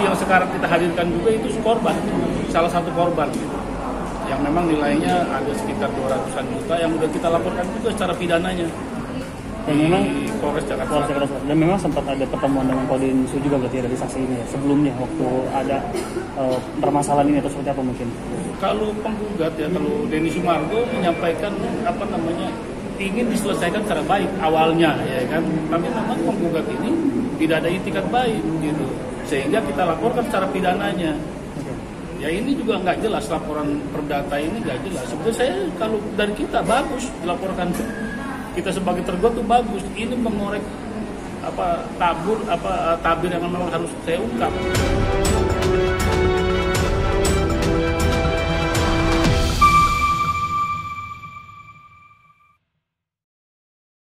saksi yang sekarang kita hadirkan juga itu korban, salah satu korban gitu. Yang memang nilainya ada sekitar 200-an juta yang udah kita laporkan juga secara pidananya. Dan memang Polres Jakarta Selatan. Dan memang sempat ada pertemuan dengan Kodim Su juga berarti dari saksi ini ya, sebelumnya waktu ada permasalahan ini atau seperti apa mungkin? Kalau penggugat ya, kalau Denny Sumargo menyampaikan ingin diselesaikan secara baik awalnya ya kan, tapi memang penggugat ini tidak ada itikat baik gitu, sehingga kita laporkan secara pidananya. Ya ini juga nggak jelas, laporan perdata ini nggak jelas. Sebenarnya saya kalau dari kita bagus dilaporkan, kita sebagai tergugat tuh bagus. Ini mengorek tabir yang memang harus saya ungkap.